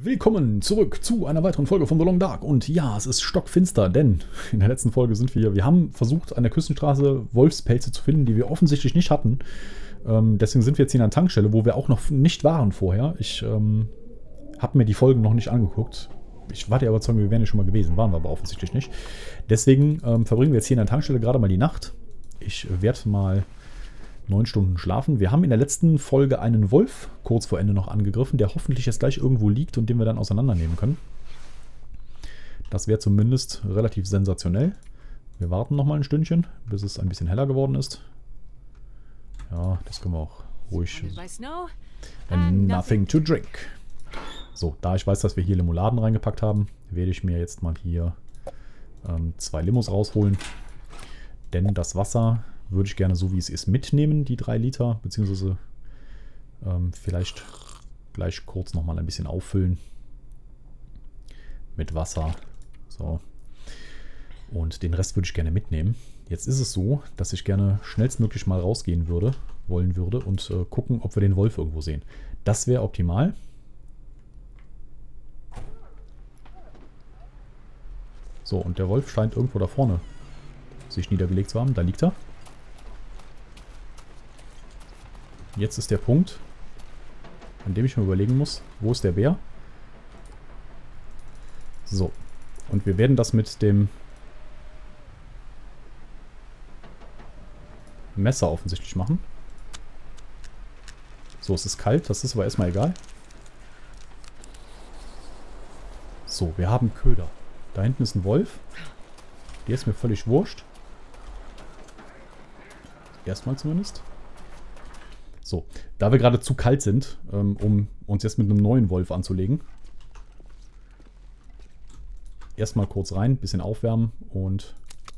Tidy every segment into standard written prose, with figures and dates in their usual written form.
Willkommen zurück zu einer weiteren Folge von The Long Dark. Und ja, es ist stockfinster, denn in der letzten Folge sind wir haben versucht, an der Küstenstraße Wolfspelze zu finden, die wir offensichtlich nicht hatten. Deswegen sind wir jetzt hier an der Tankstelle, wo wir auch noch nicht waren vorher. Ich habe mir die Folgen noch nicht angeguckt. Ich war der Überzeugung, wir wären ja schon mal gewesen, waren wir aber offensichtlich nicht. Deswegen verbringen wir jetzt hier in der Tankstelle gerade mal die Nacht. Ich werde mal 9 Stunden schlafen. Wir haben in der letzten Folge einen Wolf kurz vor Ende noch angegriffen, der hoffentlich jetzt gleich irgendwo liegt und den wir dann auseinandernehmen können. Das wäre zumindest relativ sensationell. Wir warten noch mal ein Stündchen, bis es ein bisschen heller geworden ist. Ja, das können wir auch ruhig. And nothing to drink. So, da ich weiß, dass wir hier Limonaden reingepackt haben, werde ich mir jetzt mal hier 2 Limos rausholen. Denn das Wasser würde ich gerne so wie es ist mitnehmen, die 3 Liter, beziehungsweise vielleicht gleich kurz nochmal ein bisschen auffüllen mit Wasser. So. Und den Rest würde ich gerne mitnehmen. Jetzt ist es so, dass ich gerne schnellstmöglich mal rausgehen wollen würde und gucken, ob wir den Wolf irgendwo sehen. Das wäre optimal. So, und der Wolf scheint irgendwo da vorne sich niedergelegt zu haben. Da liegt er. Jetzt ist der Punkt, an dem ich mir überlegen muss, wo ist der Bär? So, und wir werden das mit dem Messer offensichtlich machen. So, es ist kalt, das ist aber erstmal egal. So, wir haben Köder. Da hinten ist ein Wolf. Der ist mir völlig wurscht. Erstmal zumindest. So, da wir gerade zu kalt sind, um uns jetzt mit einem neuen Wolf anzulegen. Erstmal kurz rein, bisschen aufwärmen und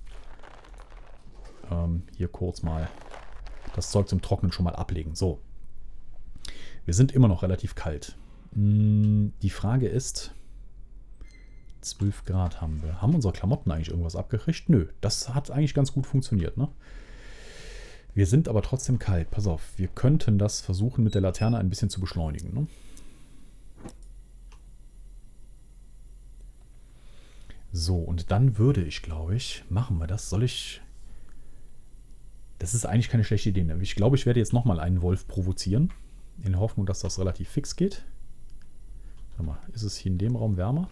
hier kurz mal das Zeug zum Trocknen schon mal ablegen. So, wir sind immer noch relativ kalt. Die Frage ist, 12 Grad haben wir. Haben unsere Klamotten eigentlich irgendwas abgekriegt? Nö, das hat eigentlich ganz gut funktioniert, ne? Wir sind aber trotzdem kalt. Pass auf, wir könnten das versuchen mit der Laterne ein bisschen zu beschleunigen. Ne? So, und dann würde ich, glaube ich, machen wir das. Soll ich... Das ist eigentlich keine schlechte Idee. Ne? Ich glaube, ich werde jetzt nochmal einen Wolf provozieren. In der Hoffnung, dass das relativ fix geht. Warte mal, ist es hier in dem Raum wärmer?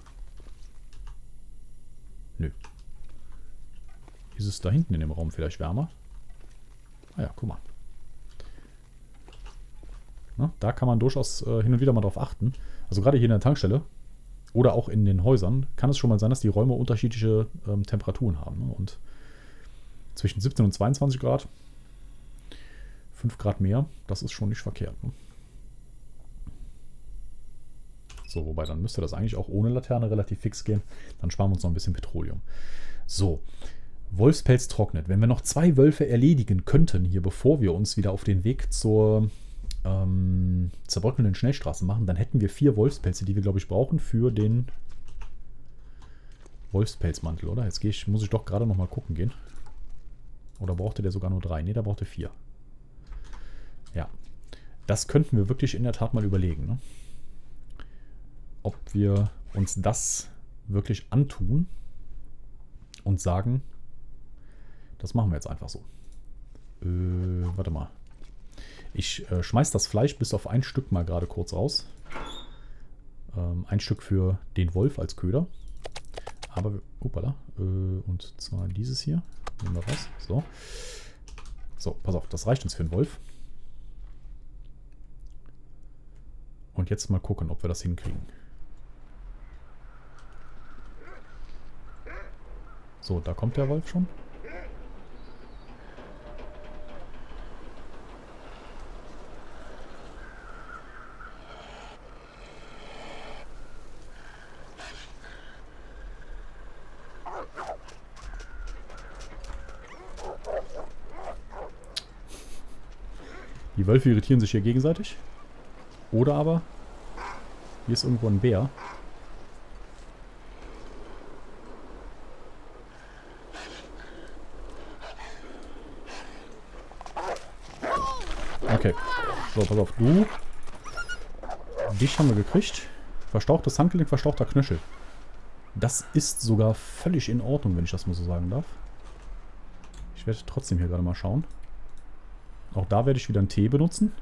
Nö. Ist es da hinten in dem Raum vielleicht wärmer? Ah ja, guck mal. Na, da kann man durchaus hin und wieder mal drauf achten. Also gerade hier in der Tankstelle oder auch in den Häusern kann es schon mal sein, dass die Räume unterschiedliche Temperaturen haben. Ne? Und zwischen 17 und 22 Grad, 5 Grad mehr, das ist schon nicht verkehrt. Ne? So, wobei dann müsste das eigentlich auch ohne Laterne relativ fix gehen. Dann sparen wir uns noch ein bisschen Petroleum. So. Wolfspelz trocknet. Wenn wir noch 2 Wölfe erledigen könnten, hier bevor wir uns wieder auf den Weg zur zerbröckelnden Schnellstraße machen, dann hätten wir 4 Wolfspelze, die wir, glaube ich, brauchen für den Wolfspelzmantel, oder? Jetzt muss ich doch gerade noch mal gucken gehen. Oder brauchte der sogar nur 3? Ne, der brauchte 4. Ja. Das könnten wir wirklich in der Tat mal überlegen, ne? Ob wir uns das wirklich antun und sagen, das machen wir jetzt einfach so. Warte mal. Ich schmeiß das Fleisch bis auf ein Stück mal gerade kurz raus. Ein Stück für den Wolf als Köder. Aber, hoppala. Und zwar dieses hier. Nehmen wir raus. So. So, pass auf. Das reicht uns für den Wolf. Und jetzt mal gucken, ob wir das hinkriegen. So, da kommt der Wolf schon. Die Wölfe irritieren sich hier gegenseitig. Oder aber hier ist irgendwo ein Bär. Okay. So, pass auf. Dich haben wir gekriegt. Verstauchtes Handgelenk, verstauchter Knöchel. Das ist sogar völlig in Ordnung, wenn ich das mal so sagen darf. Ich werde trotzdem hier gerade mal schauen. Auch da werde ich wieder einen Tee benutzen.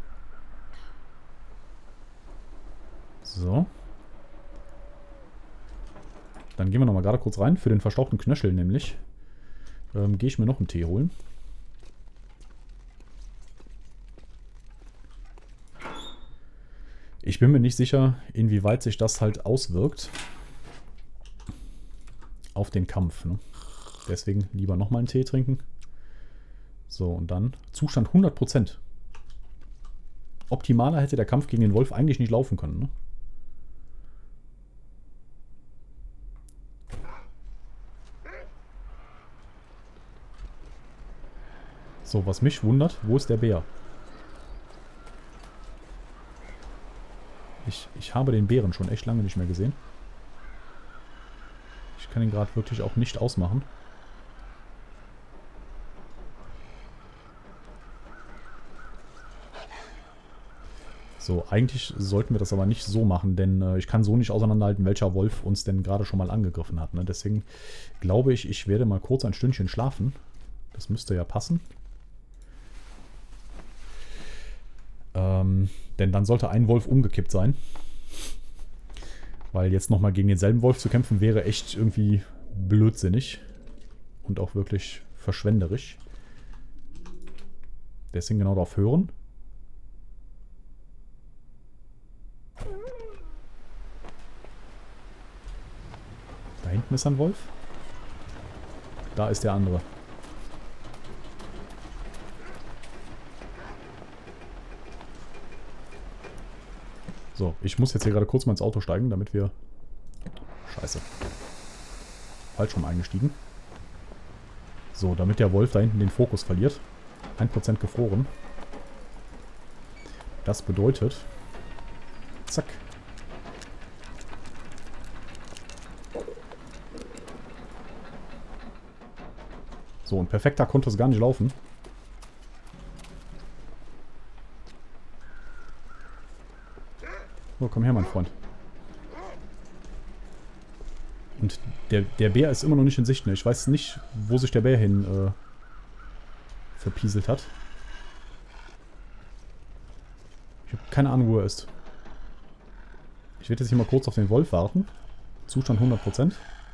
So. Dann gehen wir nochmal gerade kurz rein. Für den verstauchten Knöchel nämlich. Gehe ich mir noch einen Tee holen. Ich bin mir nicht sicher, inwieweit sich das halt auswirkt auf den Kampf. Ne? Deswegen lieber nochmal einen Tee trinken. So, und dann Zustand 100%. Optimaler hätte der Kampf gegen den Wolf eigentlich nicht laufen können. Ne? So, was mich wundert, wo ist der Bär? Ich habe den Bären schon echt lange nicht mehr gesehen. Ich kann ihn gerade wirklich auch nicht ausmachen. So, eigentlich sollten wir das aber nicht so machen, denn ich kann so nicht auseinanderhalten, welcher Wolf uns denn gerade schon mal angegriffen hat. Ne? Deswegen glaube ich, ich werde mal kurz ein Stündchen schlafen. Das müsste ja passen. Denn dann sollte ein Wolf umgekippt sein. Weil jetzt nochmal gegen denselben Wolf zu kämpfen, wäre echt irgendwie blödsinnig. Und auch wirklich verschwenderisch. Deswegen genau darauf hören. Da hinten ist ein Wolf. Da ist der andere. So, ich muss jetzt hier gerade kurz mal ins Auto steigen, damit wir... Scheiße. Falsch rum eingestiegen. So, damit der Wolf da hinten den Fokus verliert. 1% gefroren. Das bedeutet... Zack. So, und perfekter konnte es gar nicht laufen. So, komm her, mein Freund. Und der Bär ist immer noch nicht in Sicht. Ne? Ich weiß nicht, wo sich der Bär hin verpieselt hat. Ich habe keine Ahnung, wo er ist. Ich werde jetzt hier mal kurz auf den Wolf warten. Zustand 100%.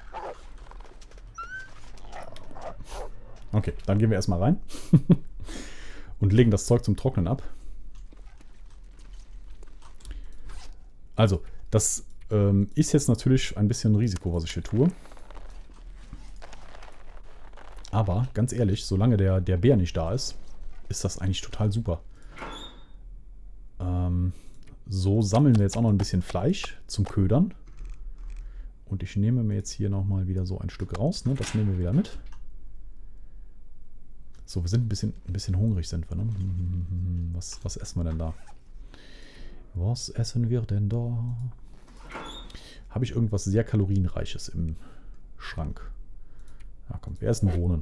Okay, dann gehen wir erstmal rein. Und legen das Zeug zum Trocknen ab. Also, das ist jetzt natürlich ein bisschen ein Risiko, was ich hier tue. Aber, ganz ehrlich, solange der Bär nicht da ist, ist das eigentlich total super. So sammeln wir jetzt auch noch ein bisschen Fleisch zum Ködern. Und ich nehme mir jetzt hier nochmal wieder so ein Stück raus. Ne? Das nehmen wir wieder mit. So, wir sind ein bisschen hungrig, sind wir. Ne? Was essen wir denn da? Was essen wir denn da? Habe ich irgendwas sehr Kalorienreiches im Schrank? Ja, komm, wir essen Bohnen.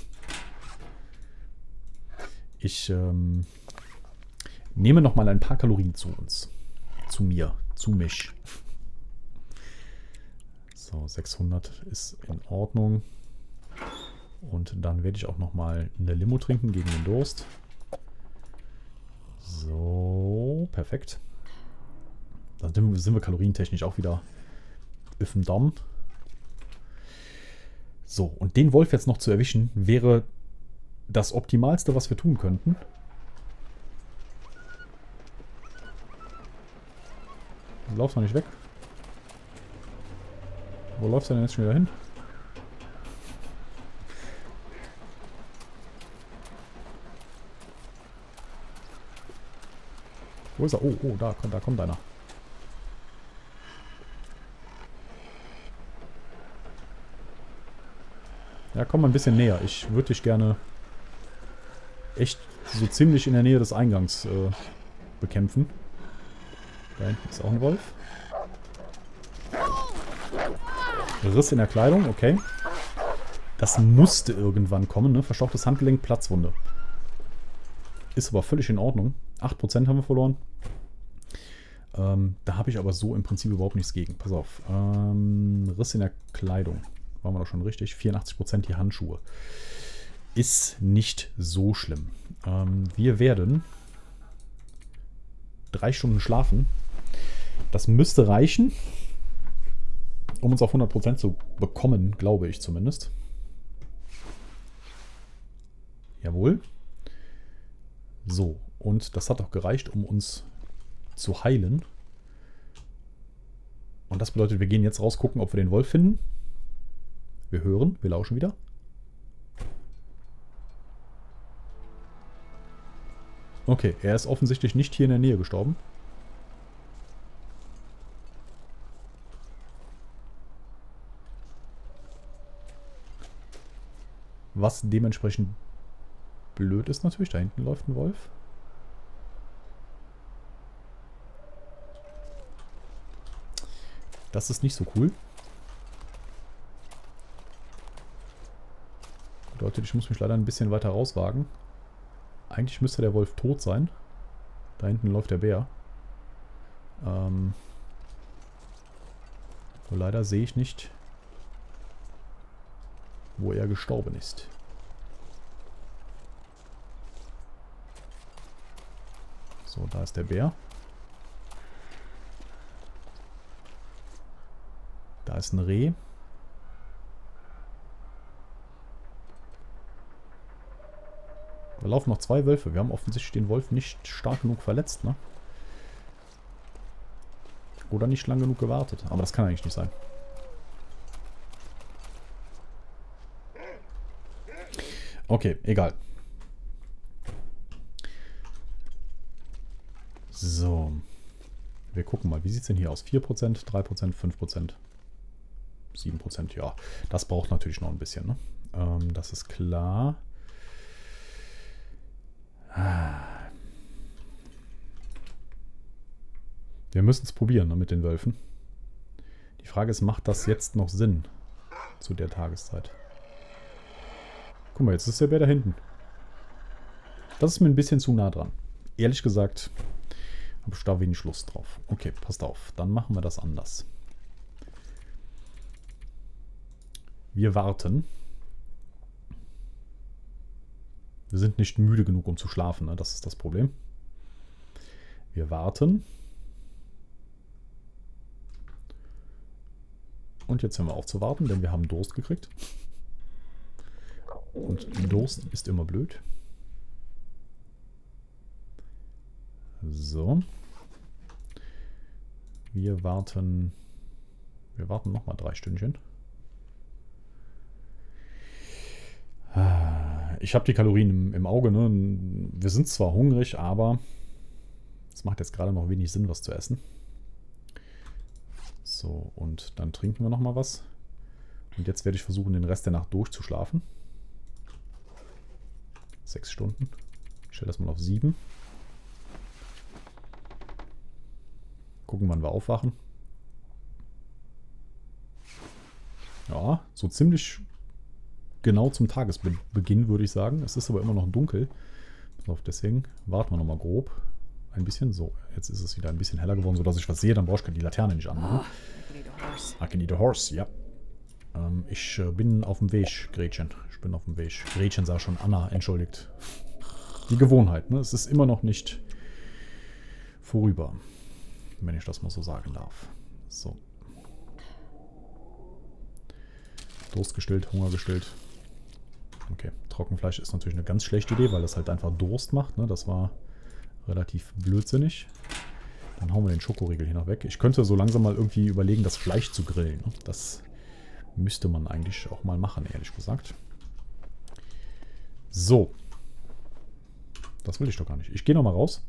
Ich nehme nochmal ein paar Kalorien zu uns. Zu mir. Zu mich. So, 600 ist in Ordnung. Und dann werde ich auch nochmal eine Limo trinken gegen den Durst. So, perfekt. Da sind wir kalorientechnisch auch wieder auf dem Damm. So, und den Wolf jetzt noch zu erwischen, wäre das Optimalste, was wir tun könnten. Du laufst noch nicht weg. Wo läufst du denn jetzt schon wieder hin? Wo ist er? Oh, oh, da kommt einer. Ja, komm mal ein bisschen näher. Ich würde dich gerne echt so ziemlich in der Nähe des Eingangs bekämpfen. Da hinten ist auch ein Wolf. Riss in der Kleidung, okay. Das musste irgendwann kommen, ne? Verstauchtes Handgelenk, Platzwunde. Ist aber völlig in Ordnung. 8% haben wir verloren. Da habe ich aber so im Prinzip überhaupt nichts gegen. Pass auf. Riss in der Kleidung. Waren wir doch schon richtig. 84% die Handschuhe. Ist nicht so schlimm. Wir werden 3 Stunden schlafen. Das müsste reichen, um uns auf 100% zu bekommen, glaube ich zumindest. Jawohl. So, und das hat auch gereicht, um uns zu heilen. Und das bedeutet, wir gehen jetzt raus, gucken, ob wir den Wolf finden. Wir hören, wir lauschen wieder. Okay, er ist offensichtlich nicht hier in der Nähe gestorben. Was dementsprechend blöd ist natürlich. Da hinten läuft ein Wolf. Das ist nicht so cool. Bedeutet, ich muss mich leider ein bisschen weiter rauswagen. Eigentlich müsste der Wolf tot sein. Da hinten läuft der Bär. Nur leider sehe ich nicht, wo er gestorben ist. So, da ist der Bär. Da ist ein Reh. Da laufen noch 2 Wölfe. Wir haben offensichtlich den Wolf nicht stark genug verletzt, ne? Oder nicht lang genug gewartet. Aber das kann eigentlich nicht sein. Okay, egal. So. Wir gucken mal. Wie sieht es denn hier aus? 4%, 3%, 5%, 7%. Ja, das braucht natürlich noch ein bisschen, ne? Das ist klar. Wir müssen es probieren, ne, mit den Wölfen. Die Frage ist, macht das jetzt noch Sinn zu der Tageszeit? Guck mal, jetzt ist der Bär da hinten. Das ist mir ein bisschen zu nah dran. Ehrlich gesagt, habe ich da wenig Lust drauf. Okay, passt auf. Dann machen wir das anders. Wir warten. Wir sind nicht müde genug, um zu schlafen, ne? Das ist das Problem. Wir warten. Und jetzt hören wir auf zu warten, denn wir haben Durst gekriegt. Und Durst ist immer blöd. So. Wir warten nochmal 3 Stündchen. Ich habe die Kalorien im Auge, ne? Wir sind zwar hungrig, aber es macht jetzt gerade noch wenig Sinn, was zu essen. So, und dann trinken wir nochmal was. Und jetzt werde ich versuchen, den Rest der Nacht durchzuschlafen. 6 Stunden. Ich stelle das mal auf 7. Gucken, wann wir aufwachen. Ja, so ziemlich genau zum Tagesbeginn, würde ich sagen. Es ist aber immer noch dunkel. Deswegen warten wir nochmal grob. Ein bisschen so. Jetzt ist es wieder ein bisschen heller geworden, sodass ich was sehe. Dann brauche ich die Laterne nicht anmachen. I can eat a horse, ja. Ich bin auf dem Weg, Gretchen. Ich bin auf dem Weg. Gretchen sah schon Anna, entschuldigt. Die Gewohnheit, ne? Es ist immer noch nicht vorüber. Wenn ich das mal so sagen darf. So. Durst gestillt, Hunger gestillt. Okay, Trockenfleisch ist natürlich eine ganz schlechte Idee, weil das halt einfach Durst macht, ne? Das war relativ blödsinnig. Dann hauen wir den Schokoriegel hier noch weg. Ich könnte so langsam mal irgendwie überlegen, das Fleisch zu grillen, ne? Das müsste man eigentlich auch mal machen, ehrlich gesagt. So. Das will ich doch gar nicht. Ich gehe noch mal raus.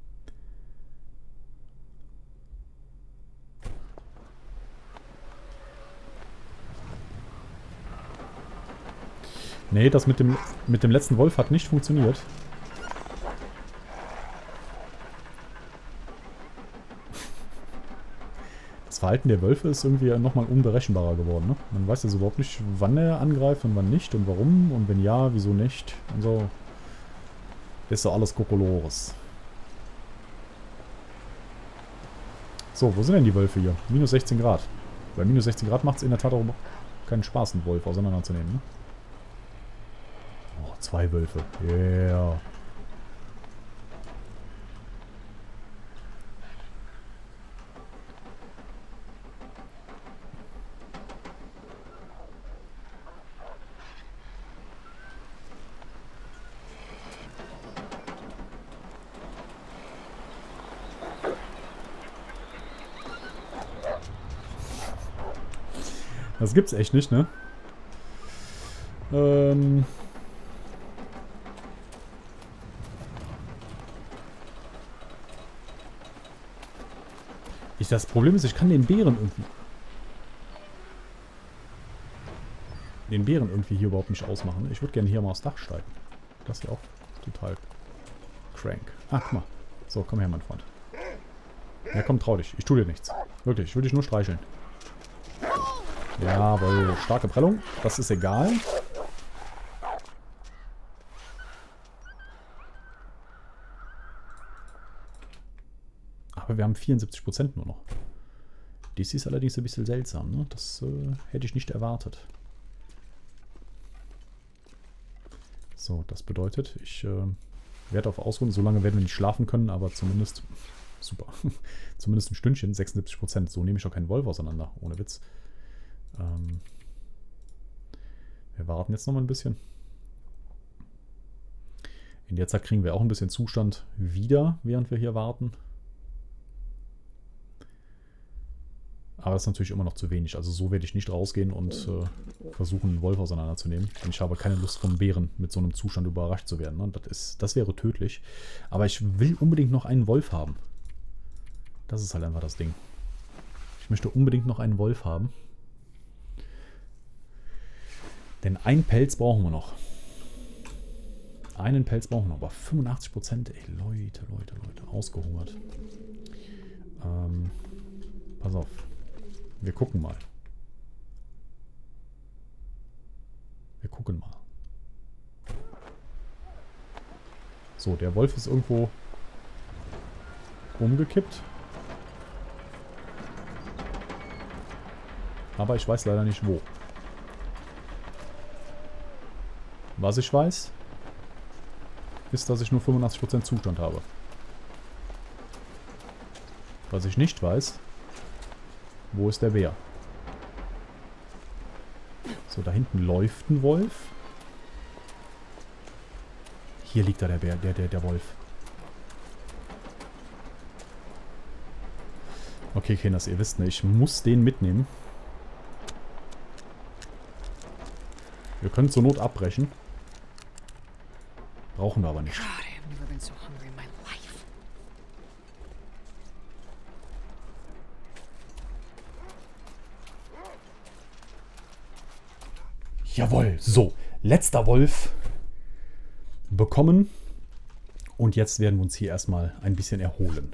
Nee, das mit dem letzten Wolf hat nicht funktioniert. Das Verhalten der Wölfe ist irgendwie nochmal unberechenbarer geworden, ne? Man weiß ja so überhaupt nicht, wann er angreift und wann nicht und warum und wenn ja, wieso nicht und so. Das ist doch alles Kokolores. So, wo sind denn die Wölfe hier? Minus 16 Grad. Bei minus 16 Grad macht es in der Tat auch keinen Spaß, einen Wolf auseinanderzunehmen, ne? Oh, 2 Wölfe. Yeah. Das gibt's echt nicht, ne? Das Problem ist, ich kann den Bären irgendwie hier überhaupt nicht ausmachen. Ich würde gerne hier mal aufs Dach steigen. Das ist ja auch total crank. Ah, guck mal. So, komm her, mein Freund. Ja, komm, trau dich. Ich tue dir nichts. Wirklich, ich will dich nur streicheln. Jawohl, starke Prellung. Das ist egal. Aber wir haben 74% nur noch. Dies ist allerdings ein bisschen seltsam, ne? Das hätte ich nicht erwartet. So, das bedeutet, ich werde auf Ausruhen. So lange werden wir nicht schlafen können, aber zumindest... Super. Zumindest ein Stündchen, 76%. So nehme ich auch keinen Wolf auseinander, ohne Witz. Wir warten jetzt noch mal ein bisschen. In der Zeit kriegen wir auch ein bisschen Zustand wieder, während wir hier warten. Aber das ist natürlich immer noch zu wenig. Also so werde ich nicht rausgehen und versuchen, einen Wolf auseinanderzunehmen. Denn ich habe keine Lust, vom Bären mit so einem Zustand überrascht zu werden. Ne? Das wäre tödlich. Aber ich will unbedingt noch einen Wolf haben. Das ist halt einfach das Ding. Ich möchte unbedingt noch einen Wolf haben. Denn einen Pelz brauchen wir noch. Einen Pelz brauchen wir noch. Aber 85%, ey, Leute. Ausgehungert. Pass auf. Wir gucken mal. So, der Wolf ist irgendwo umgekippt. Aber ich weiß leider nicht wo. Was ich weiß, ist, dass ich nur 85% Zustand habe. Was ich nicht weiß, wo ist der Bär? So, da hinten läuft ein Wolf. Hier liegt da der Bär, der Wolf. Okay, Kinders, ihr wisst nicht, ich muss den mitnehmen. Wir können zur Not abbrechen. Brauchen wir aber nicht. Jawohl, so. Letzter Wolf bekommen. Und jetzt werden wir uns hier erstmal ein bisschen erholen.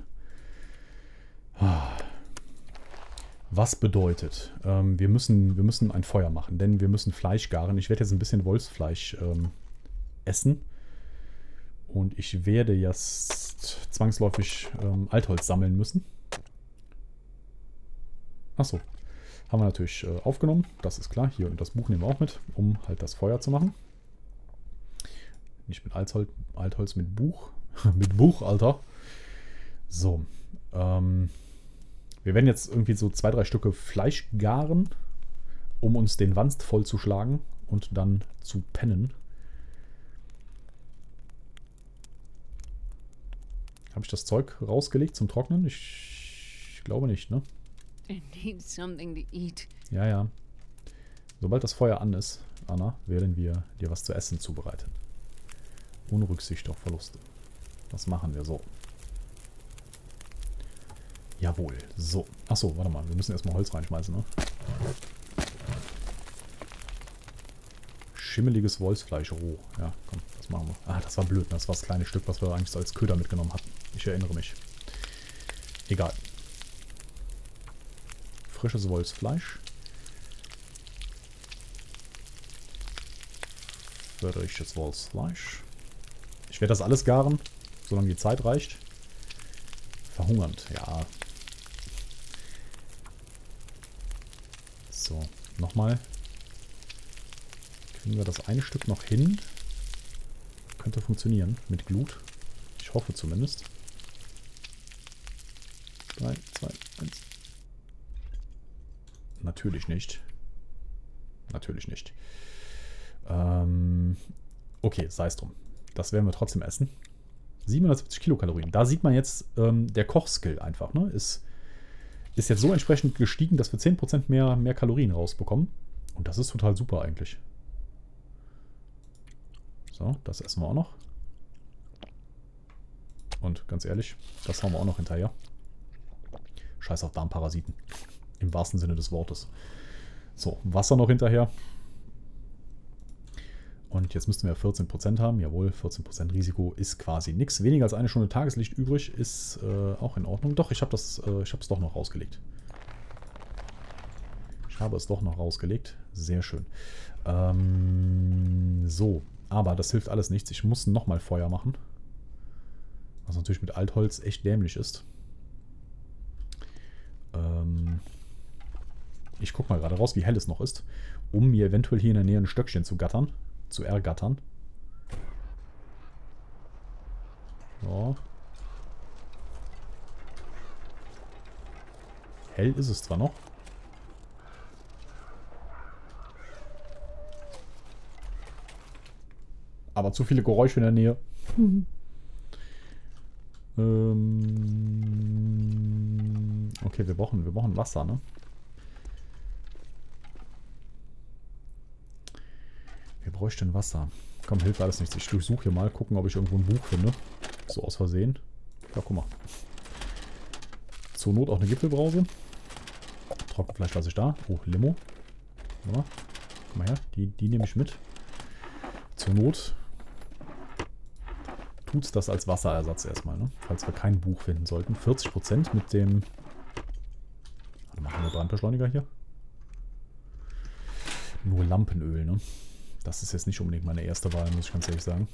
Was bedeutet, wir müssen ein Feuer machen, denn wir müssen Fleisch garen. Ich werde jetzt ein bisschen Wolfsfleisch essen. Und ich werde jetzt zwangsläufig Altholz sammeln müssen. Achso, haben wir natürlich aufgenommen, das ist klar. Hier und das Buch nehmen wir auch mit, um halt das Feuer zu machen. Nicht mit Altholz, mit Buch. Mit Buch, Alter. So, wir werden jetzt irgendwie so 2-3 Stücke Fleisch garen, um uns den Wanst vollzuschlagen und dann zu pennen. Habe ich das Zeug rausgelegt zum Trocknen? Ich glaube nicht, ne? Ja, ja. Sobald das Feuer an ist, Anna, werden wir dir was zu essen zubereiten. Ohne Rücksicht auf Verluste. Das machen wir so. Jawohl. So. Achso, warte mal. Wir müssen erstmal Holz reinschmeißen, ne? Schimmeliges Wolfsfleisch roh. Ja, komm, das machen wir. Ah, das war blöd. Das war das kleine Stück, was wir eigentlich so als Köder mitgenommen hatten. Ich erinnere mich. Egal. Frisches Wolfsfleisch. Frisches Wolfsfleisch. Ich werde das alles garen, solange die Zeit reicht. Verhungernd, ja. So, nochmal. Kriegen wir das eine Stück noch hin? Könnte funktionieren mit Glut. Ich hoffe zumindest. 3, 2, 1. Natürlich nicht. Natürlich nicht. Okay, sei es drum. Das werden wir trotzdem essen. 770 Kilokalorien. Da sieht man jetzt der Kochskill einfach. Ne? Ist jetzt so entsprechend gestiegen, dass wir 10% mehr Kalorien rausbekommen. Und das ist total super eigentlich. So, das essen wir auch noch. Und ganz ehrlich, das hauen wir auch noch hinterher. Scheiß auf Darmparasiten. Im wahrsten Sinne des Wortes. So, Wasser noch hinterher. Und jetzt müssten wir 14% haben. Jawohl, 14% Risiko ist quasi nichts. Weniger als eine Stunde Tageslicht übrig ist auch in Ordnung. Doch, ich habe es doch noch rausgelegt. Ich habe es doch noch rausgelegt. Sehr schön. So, aber das hilft alles nichts. Ich muss nochmal Feuer machen. Was natürlich mit Altholz echt dämlich ist. Ich gucke mal gerade raus, wie hell es noch ist, um mir eventuell hier in der Nähe ein Stöckchen zu ergattern. So. Hell ist es zwar noch. Aber zu viele Geräusche in der Nähe. Okay, wir brauchen Wasser, ne? Wir bräuchten Wasser. Komm, hilft alles nichts. Ich durchsuche hier mal, gucken, ob ich irgendwo ein Buch finde. So aus Versehen. Ja, guck mal. Zur Not auch eine Gipfelbrause. Trockenfleisch lasse ich da. Oh, Limo. Ja. Guck mal her, die nehme ich mit. Zur Not tut's das als Wasserersatz erstmal, ne? Falls wir kein Buch finden sollten. 40% mit dem... Warte mal, haben wir Brandbeschleuniger hier? Nur Lampenöl, ne? Das ist jetzt nicht unbedingt meine erste Wahl, muss ich ganz ehrlich sagen.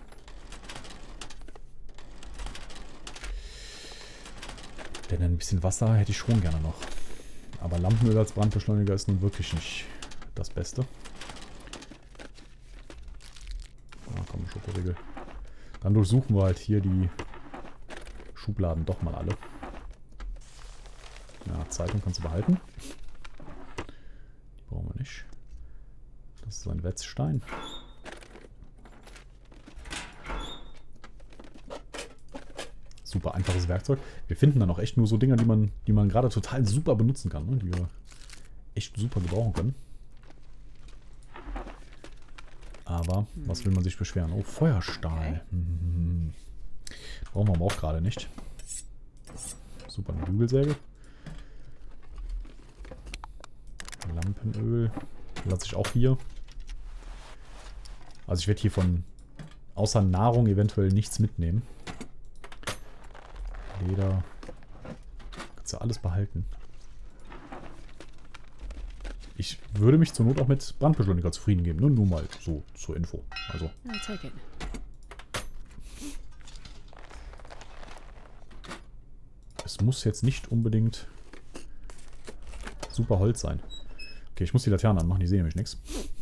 Denn ein bisschen Wasser hätte ich schon gerne noch. Aber Lampenöl als Brandbeschleuniger ist nun wirklich nicht das Beste. Ah, komm, Schokoriegel. Dann durchsuchen wir halt hier die Schubladen doch mal alle. Ja, Zeitung kannst du behalten. Die brauchen wir nicht. Das ist ein Wetzstein. Super einfaches Werkzeug. Wir finden dann auch echt nur so Dinger, die man gerade total super benutzen kann, ne? Die wir echt super gebrauchen können. Aber was will man sich beschweren? Oh, Feuerstahl. Okay. Brauchen wir aber auch gerade nicht. Super, eine Bügelsäge. Lampenöl lasse ich auch hier. Also ich werde hier von außer Nahrung eventuell nichts mitnehmen. Leder. Kannst du alles behalten. Ich würde mich zur Not auch mit Brandbeschleuniger zufrieden geben. Nur mal so zur Info. Also. Es muss jetzt nicht unbedingt super Holz sein. Okay, ich muss die Laterne anmachen, die sehen nämlich nichts.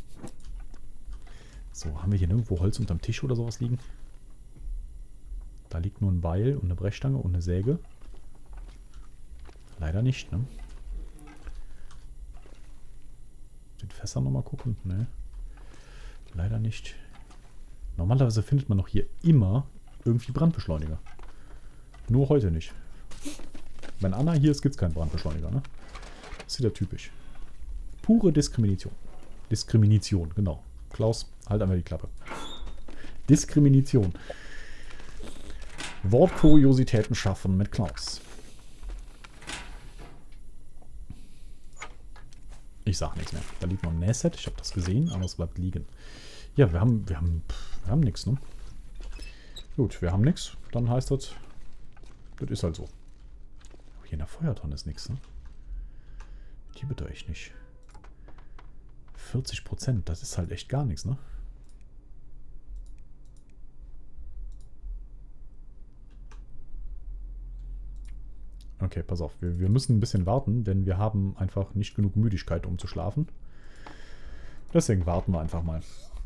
So, haben wir hier nirgendwo Holz unterm Tisch oder sowas liegen? Da liegt nur ein Beil und eine Brechstange und eine Säge. Leider nicht, ne? Den Fässern nochmal gucken? Ne. Leider nicht. Normalerweise findet man noch hier immer irgendwie Brandbeschleuniger. Nur heute nicht. Wenn Anna hier ist, gibt es keinen Brandbeschleuniger, ne? Das ist wieder typisch. Pure Diskrimination. Diskrimination, genau. Klaus, halt einmal die Klappe. Diskrimination. Wortkuriositäten schaffen mit Klaus. Ich sag nichts mehr. Da liegt noch ein Nähset. Ich habe das gesehen, aber es bleibt liegen. Ja, wir haben nichts, ne? Gut, wir haben nichts. Dann heißt das ist halt so. Hier in der Feuertonne ist nichts, ne? Die bitte echt nicht. 40%, das ist halt echt gar nichts, ne? Okay, pass auf. Wir müssen ein bisschen warten, denn wir haben einfach nicht genug Müdigkeit, um zu schlafen. Deswegen warten wir einfach mal.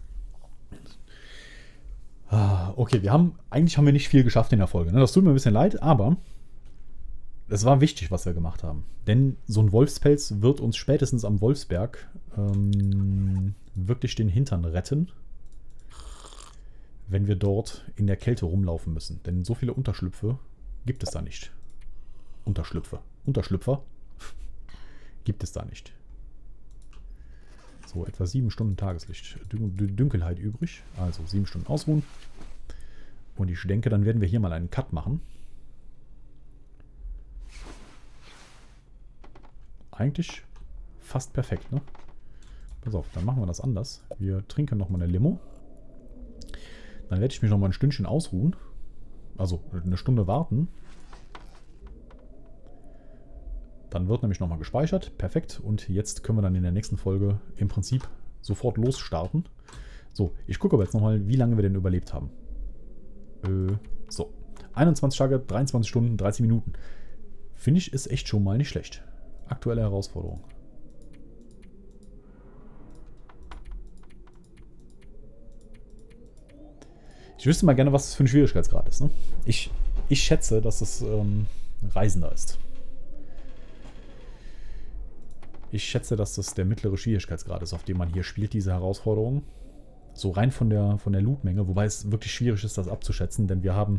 Okay, eigentlich haben wir nicht viel geschafft in der Folge. Ne? Das tut mir ein bisschen leid, aber es war wichtig, was wir gemacht haben. Denn so ein Wolfspelz wird uns spätestens am Wolfsberg wirklich den Hintern retten, wenn wir dort in der Kälte rumlaufen müssen. Denn so viele Unterschlüpfe gibt es da nicht. Unterschlüpfer gibt es da nicht. So, etwa 7 Stunden Tageslicht. Dunkelheit übrig. Also 7 Stunden ausruhen. Und ich denke, dann werden wir hier mal einen Cut machen. Eigentlich fast perfekt, ne? Pass auf, dann machen wir das anders. Wir trinken nochmal eine Limo. Dann werde ich mich nochmal ein Stündchen ausruhen. Also eine Stunde warten. Dann wird nämlich nochmal gespeichert. Perfekt. Und jetzt können wir dann in der nächsten Folge im Prinzip sofort losstarten. So, ich gucke aber jetzt nochmal, wie lange wir denn überlebt haben. So. 21 Tage, 23 Stunden, 13 Minuten. Finde ich, ist echt schon mal nicht schlecht. Aktuelle Herausforderung. Ich wüsste mal gerne, was das für ein Schwierigkeitsgrad ist. Ne? Ich schätze, dass es Reisender ist. Ich schätze, dass das der mittlere Schwierigkeitsgrad ist, auf dem man hier spielt, diese Herausforderung. So rein von der Lootmenge, wobei es wirklich schwierig ist, das abzuschätzen, denn wir haben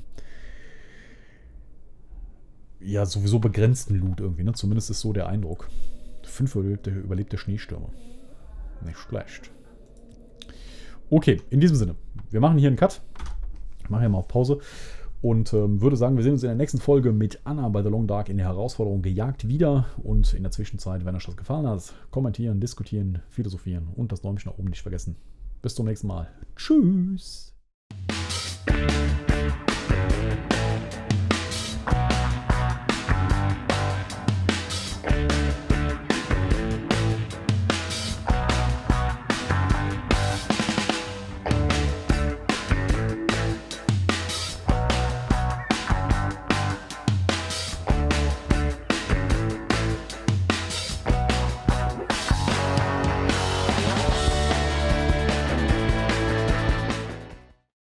ja sowieso begrenzten Loot irgendwie, ne? Zumindest ist so der Eindruck. 5 überlebte Schneestürme. Nicht schlecht. Okay, in diesem Sinne, wir machen hier einen Cut. Ich mache hier mal auf Pause. Und würde sagen, wir sehen uns in der nächsten Folge mit Anna bei The Long Dark in der Herausforderung Gejagt wieder. Und in der Zwischenzeit, wenn euch das gefallen hat, kommentieren, diskutieren, philosophieren und das Däumchen nach oben nicht vergessen. Bis zum nächsten Mal. Tschüss.